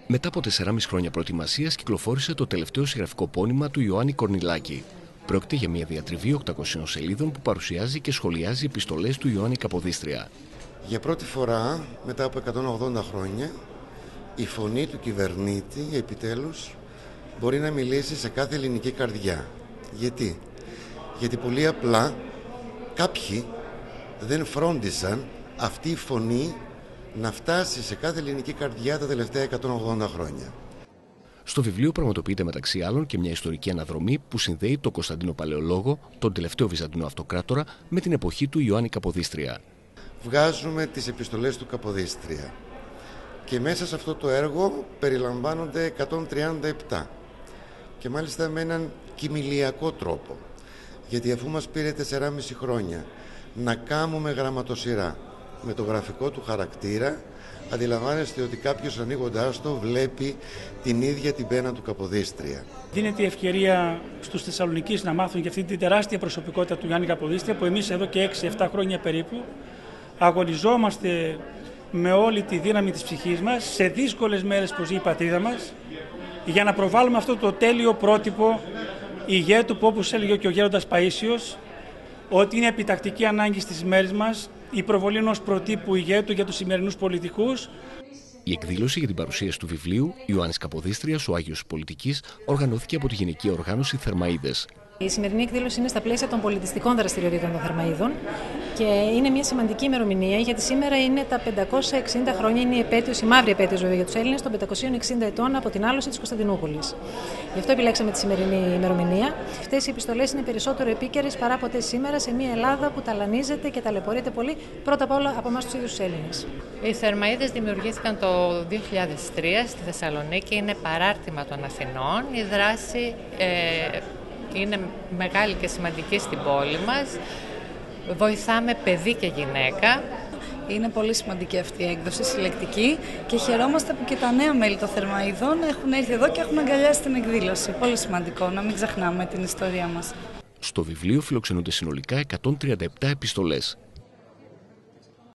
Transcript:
Μετά από 4,5 χρόνια προετοιμασίας, κυκλοφόρησε το τελευταίο συγγραφικό πόνημα του Ιωάννη Κορνηλάκη. Πρόκειται για μια διατριβή 800 σελίδων που παρουσιάζει και σχολιάζει επιστολές του Ιωάννη Καποδίστρια. Για πρώτη φορά, μετά από 180 χρόνια, η φωνή του κυβερνήτη, επιτέλους, μπορεί να μιλήσει σε κάθε ελληνική καρδιά. Γιατί? Γιατί πολύ απλά κάποιοι δεν φρόντισαν αυτή η φωνή να φτάσει σε κάθε ελληνική καρδιά τα τελευταία 180 χρόνια. Στο βιβλίο πραγματοποιείται μεταξύ άλλων και μια ιστορική αναδρομή που συνδέει τον Κωνσταντίνο Παλαιολόγο, τον τελευταίο Βυζαντινό αυτοκράτορα, με την εποχή του Ιωάννη Καποδίστρια. Βγάζουμε τις επιστολές του Καποδίστρια και μέσα σε αυτό το έργο περιλαμβάνονται 137 και μάλιστα με έναν κοιμηλιακό τρόπο, γιατί αφού μας πήρε 4,5 χρόνια να κάνουμε γραμματοσυρά με το γραφικό του χαρακτήρα, αντιλαμβάνεστε ότι κάποιος ανοίγοντάς το βλέπει την ίδια την πένα του Καποδίστρια. Δίνεται η ευκαιρία στους Θεσσαλονικείς να μάθουν για αυτή την τεράστια προσωπικότητα του Ιωάννη Καποδίστρια, που εμείς εδώ και 6-7 χρόνια περίπου αγωνιζόμαστε με όλη τη δύναμη της ψυχής μας σε δύσκολες μέρες που ζει η πατρίδα μας, για να προβάλλουμε αυτό το τέλειο πρότυπο ηγέτου που, όπως έλεγε και ο γέροντας Παΐσιος, ότι είναι επιτακτική ανάγκη στις μέρες μας η προβολή ενός προτύπου ηγέτου για τους σημερινούς πολιτικούς. Η εκδήλωση για την παρουσίαση του βιβλίου «Ιωάννης Καποδίστριας, ο Άγιος Πολιτικής» οργανώθηκε από τη Γυναική Οργάνωση Θερμαΐδες. Η σημερινή εκδήλωση είναι στα πλαίσια των πολιτιστικών δραστηριοτήτων των Θερμαΐδων και είναι μια σημαντική ημερομηνία, γιατί σήμερα είναι τα 560 χρόνια, είναι η επέτειος, η μαύρη επέτειος βέβαια για τους Έλληνες, των 560 ετών από την άλωση της Κωνσταντινούπολης. Γι' αυτό επιλέξαμε τη σημερινή ημερομηνία. Αυτές οι επιστολές είναι περισσότερο επίκαιρες παρά ποτέ σήμερα σε μια Ελλάδα που ταλανίζεται και ταλαιπωρείται πολύ, πρώτα απ' όλα από εμάς τους ίδιους τους Έλληνες. Οι Θερμαΐδες δημιουργήθηκαν το 2003 στη Θεσσαλονίκη, είναι παράρτημα των Αθηνών. Η δράση είναι μεγάλη και σημαντική στην πόλη μας. Βοηθάμε παιδί και γυναίκα. Είναι πολύ σημαντική αυτή η έκδοση, συλλεκτική, και χαιρόμαστε που και τα νέα μέλη των Θερμαΐδων έχουν έρθει εδώ και έχουν αγκαλιάσει την εκδήλωση. Πολύ σημαντικό, να μην ξεχνάμε την ιστορία μας. Στο βιβλίο φιλοξενούνται συνολικά 137 επιστολές.